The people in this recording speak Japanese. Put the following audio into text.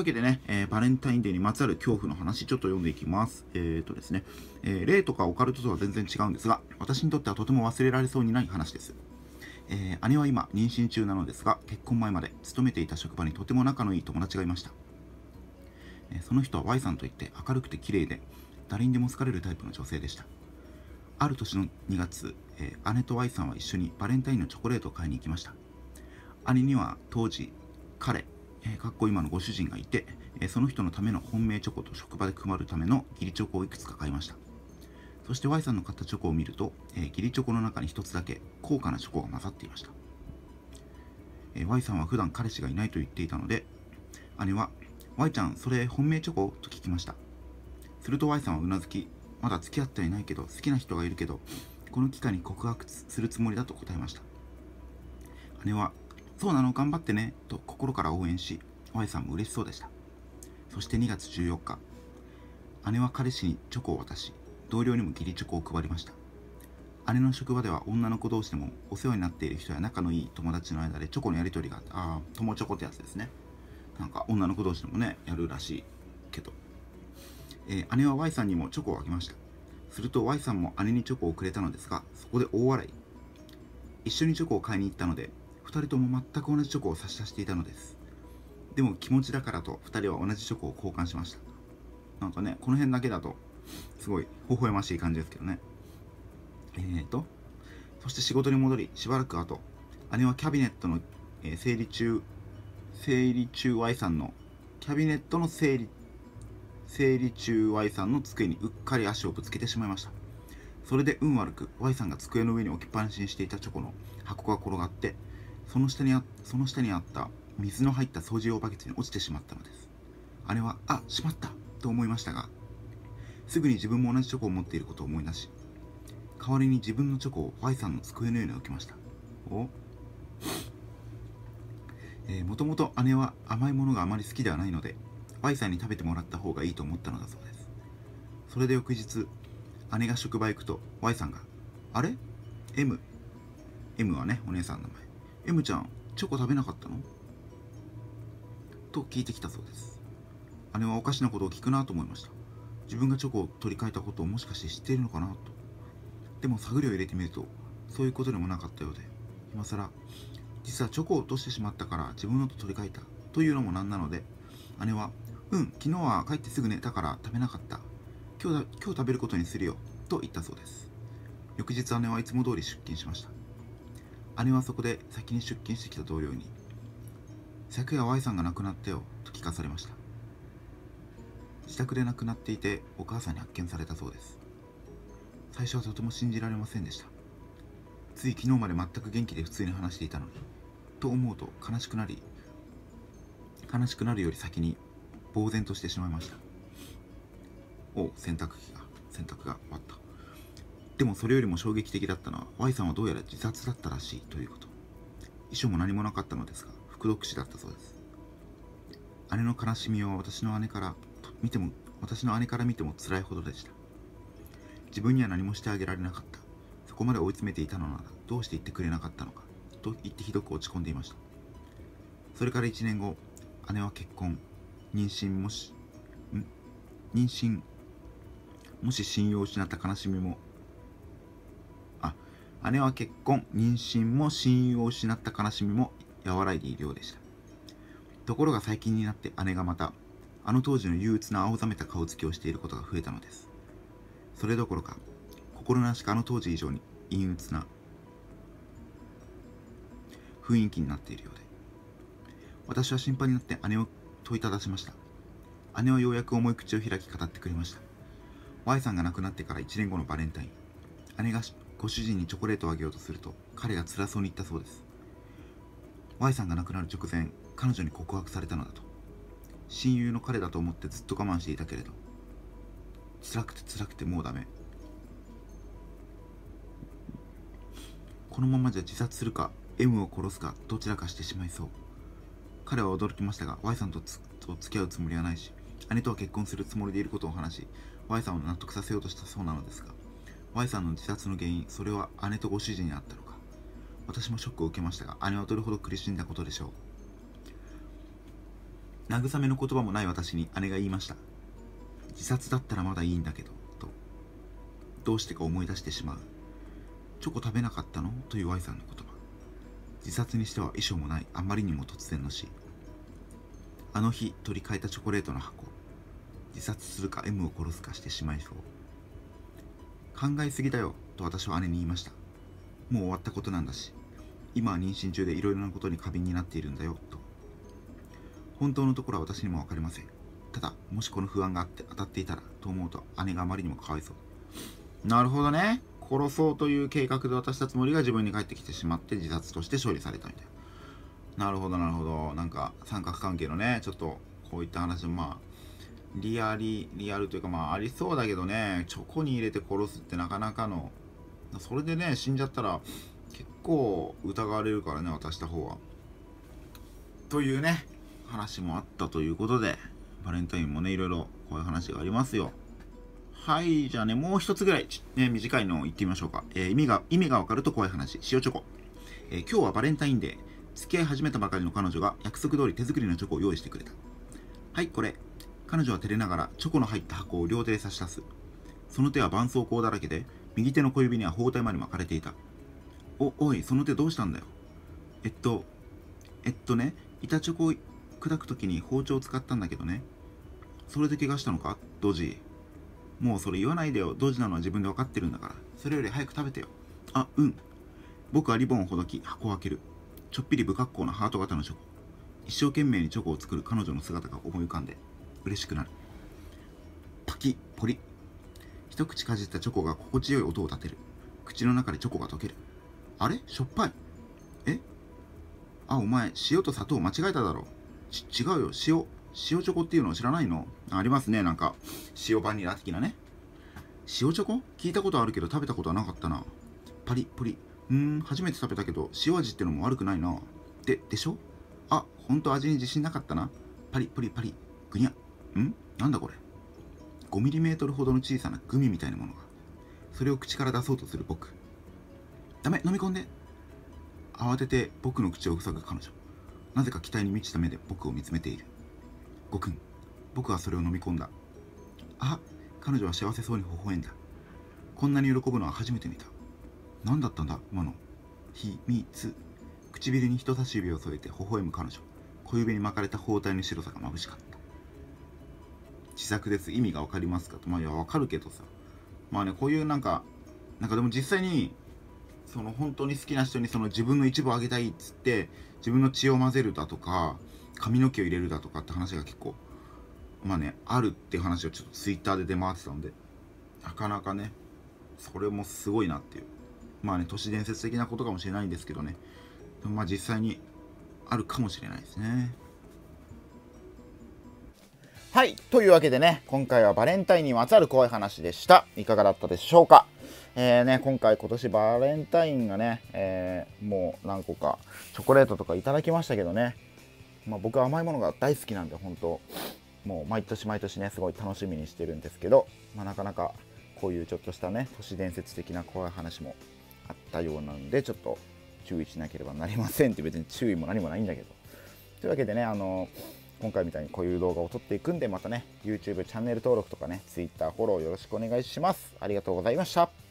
わけでね、バレンタインデーにまつわる恐怖の話、ちょっと読んでいきます。ですね、霊とかオカルトとは全然違うんですが、私にとってはとても忘れられそうにない話です。姉は今、妊娠中なのですが、結婚前まで勤めていた職場にとても仲のいい友達がいました。その人は Y さんといって明るくて綺麗で、誰にでも好かれるタイプの女性でした。ある年の2月、姉と Y さんは一緒にバレンタインのチョコレートを買いに行きました。姉には当時、彼、かっこ今のご主人がいて、その人のための本命チョコと職場で配るための義理チョコをいくつか買いました。そして Y さんの買ったチョコを見ると、義理チョコの中に一つだけ高価なチョコが混ざっていました。Y さんは普段彼氏がいないと言っていたので、姉は Y ちゃんそれ本命チョコと聞きました。すると Y さんはうなずき、まだ付き合ってはいないけど好きな人がいるけどこの機会に告白するつもりだと答えました。姉はそうなの頑張ってねと心から応援し、 Y さんも嬉しそうでした。そして2月14日、姉は彼氏にチョコを渡し、同僚にも義理チョコを配りました。姉の職場では女の子同士でもお世話になっている人や仲のいい友達の間でチョコのやり取りが友チョコってやつですね。なんか女の子同士でもねやるらしいけど、姉は Y さんにもチョコをあげました。すると Y さんも姉にチョコをくれたのですが、そこで大笑い。一緒にチョコを買いに行ったので2人とも全く同じチョコを差し出していたのです。でも気持ちだからと2人は同じチョコを交換しました。なんかね、この辺だけだとすごい微笑ましい感じですけどね。そして仕事に戻り、しばらく後、姉はキャビネットの、整理中 Y さんのキャビネットの整理中 Y さんの机にうっかり足をぶつけてしまいました。それで運悪く Y さんが机の上に置きっぱなしにしていたチョコの箱が転がって、その下にあった水の入った掃除用バケツに落ちてしまったのです。姉はしまったと思いましたが、すぐに自分も同じチョコを持っていることを思い出し、代わりに自分のチョコを Y さんの机の上に置きました。もともと姉は甘いものがあまり好きではないので Y さんに食べてもらった方がいいと思ったのだそうです。それで翌日、姉が職場へ行くと Y さんがあれ M はねお姉さんの名前、 M ちゃんチョコ食べなかったのと聞いてきたそうです。姉はおかしなことを聞くなと思いました。自分がチョコを取り替えたことをもしかして知っているのかなと。でも探りを入れてみるとそういうことでもなかったようで、今更実はチョコを落としてしまったから自分のと取り替えたというのもなんなので、姉は昨日は帰ってすぐ寝たから食べなかった、今日食べることにするよと言ったそうです。翌日姉はいつも通り出勤しました。姉はそこで先に出勤してきた同僚に、昨夜 Y さんが亡くなったよと聞かされました。自宅で亡くなっていてお母さんに発見されたそうです。最初はとても信じられませんでした。つい昨日まで全く元気で普通に話していたのにと思うと悲しくなるより先に呆然としてしまいました。洗濯が終わった。でもそれよりも衝撃的だったのは Y さんはどうやら自殺だったらしいということ。遺書も何もなかったのですが服毒死だったそうです。姉の悲しみは私の姉から見ても辛いほどでした。自分には何もしてあげられなかった、そこまで追い詰めていたのならどうして言ってくれなかったのかと言ってひどく落ち込んでいました。それから1年後、姉は結婚、妊娠もし信用を失った悲しみも姉は結婚、妊娠も信用を失った悲しみも和らいでいるようでした。ところが最近になって姉がまたあの当時の憂鬱な青ざめた顔つきをしていることが増えたのです。それどころか心なしかあの当時以上に陰鬱な雰囲気になっているようで、私は心配になって姉を問いただしました。姉はようやく重い口を開き語ってくれました。 Y さんが亡くなってから1年後のバレンタイン、姉がご主人にチョコレートをあげようとすると彼が辛そうに言ったそうです。 Y さんが亡くなる直前、彼女に告白されたのだと。親友の彼だと思ってずっと我慢していたけれど、辛くてもうダメ、このままじゃ自殺するか M を殺すかどちらかしてしまいそう。彼は驚きましたが Y さんと付き合うつもりはないし、姉とは結婚するつもりでいることを話し Y さんを納得させようとしたそうなのですが、 Y さんの自殺の原因、それは姉とご主人にあったのか。私もショックを受けましたが、姉はどれほど苦しんだことでしょう。 慰めの言葉もない私に姉が言いました。自殺だったらまだいいんだけど、と。どうしてか思い出してしまう。チョコ食べなかったのという Y さんの言葉。自殺にしては遺書もない、あまりにも突然の死。あの日取り替えたチョコレートの箱。自殺するか M を殺すかしてしまいそう。考えすぎだよ、と私は姉に言いました。もう終わったことなんだし、今は妊娠中でいろいろなことに過敏になっているんだよ、と。本当のところは私にもわかりません。ただ、もしこの不安があって当たっていたらと思うと姉があまりにもかわいそう。なるほどね。殺そうという計画で渡したつもりが自分に返ってきてしまって自殺として処理されたみたいな。なるほどなるほど。なんか三角関係のね、ちょっとこういった話もまあリアルというかまあありそうだけどね、チョコに入れて殺すってなかなかの、それでね死んじゃったら結構疑われるからね、渡した方は。というね話もあったということで、バレンタインもねいろいろこういう話がありますよ。はい、じゃあね、もう一つぐらい、ね、短いのを言ってみましょうか。意味がわかると怖い話、塩チョコ。今日はバレンタインデー。付き合い始めたばかりの彼女が約束通り手作りのチョコを用意してくれた。はい、これ。彼女は照れながらチョコの入った箱を両手で差し出す。その手は絆創膏だらけで、右手の小指には包帯まで巻かれていた。おい、その手どうしたんだよ。板チョコを砕くときに包丁を使ったんだけどね。それで怪我したのかドジ。もうそれ言わないでよ。ドジなのは自分で分かってるんだから。それより早く食べてよ。あ、うん。僕はリボンをほどき箱を開ける。ちょっぴり不格好なハート型のチョコ。一生懸命にチョコを作る彼女の姿が思い浮かんで嬉しくなる。パキッポリ。一口かじったチョコが心地よい音を立てる。口の中でチョコが溶ける。あれしょっぱい。お前塩と砂糖間違えただろ。違うよ。塩チョコっていうのを知らないの？ありますね。なんか塩バニラ的なね。塩チョコ聞いたことあるけど食べたことはなかったな。パリポリ。初めて食べたけど塩味ってのも悪くないな。でしょ？あ、ほんと味に自信なかったな。パリポリパリ。ぐにゃ。なんだこれ。5ミリメートルほどの小さなグミみたいなものが。それを口から出そうとする僕。ダメ、飲み込んで。慌てて僕の口を塞ぐ彼女。なぜか期待に満ちた目で僕を見つめている。ごくん。僕はそれを飲み込んだ。あ、彼女は幸せそうに微笑んだ。こんなに喜ぶのは初めて見た。何だったんだ今の。秘密。唇に人差し指を添えて微笑む彼女。小指に巻かれた包帯の白さが眩しかった。自作です。意味がわかりますかと。いやわかるけどさ。こういうなんかでも実際にその本当に好きな人にその自分の一部をあげたいっつって自分の血を混ぜるだとか髪の毛を入れるだとかって話が結構あるっていう話をちょっとツイッターで出回ってたので、なかなかねそれもすごいなっていう、都市伝説的なことかもしれないんですけどね、でも実際にあるかもしれないですね。はい、というわけでね、今回はバレンタインにまつわる怖い話でした。いかがだったでしょうか。今年バレンタインがね、もう何個かチョコレートとかいただきましたけどね、僕は甘いものが大好きなんで本当もう毎年ねすごい楽しみにしてるんですけど、なかなかこういうちょっとしたね都市伝説的な怖い話もあったようなので、ちょっと注意しなければなりませんって。別に注意も何もないんだけど。というわけでね、今回みたいにこういう動画を撮っていくんで、またね YouTube チャンネル登録とかね Twitter フォローよろしくお願いします。ありがとうございました。